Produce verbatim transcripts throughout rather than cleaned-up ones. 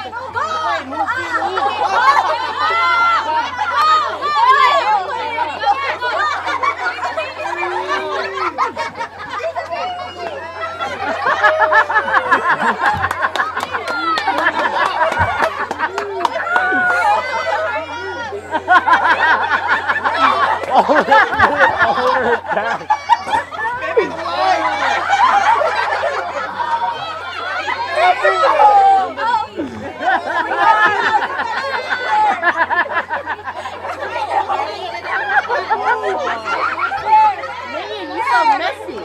Over her back. Baby, the line. Maybe you're so messy.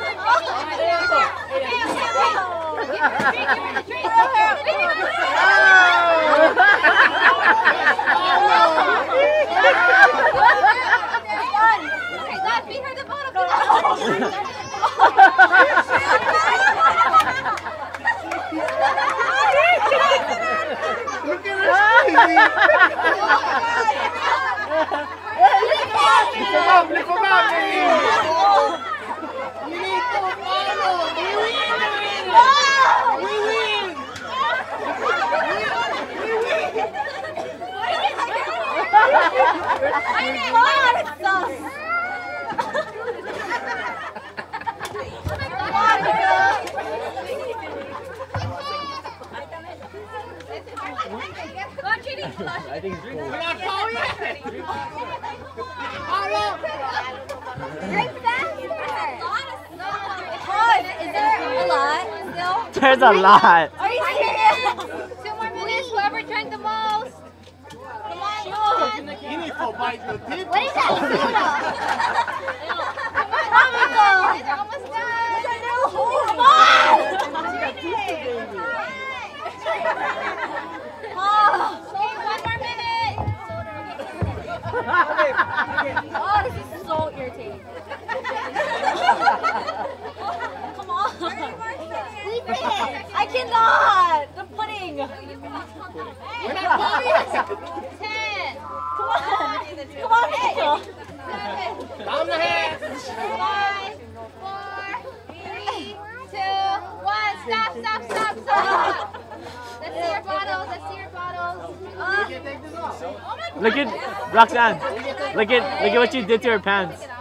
Look at her squeezing. Lift him up, lift him up, baby. You need to follow. We win. We win. We win. I want some. I think it's cool. We're not Paul yet. Follow. Drink faster. Pause. Is there a lot still? There's a lot. Are you serious? Two more minutes. Whoever drank the most. Come on, Sean. You need to bite the tip. What is that? Tropical. It's almost done. Come on. Oh, okay, one more minute. Oh, this is so irritating. Come on. I cannot. The pudding. We're not Paul yet. Ten. Come on. Come on, Mitchell. Down the head. Five, four, three, two, one. Stop, stop, stop, stop. Let's see your bottles. Let's see your bottles. Uh, You can take this off. oh my God. Look at Roxanne. Look at look at what you did to her pants.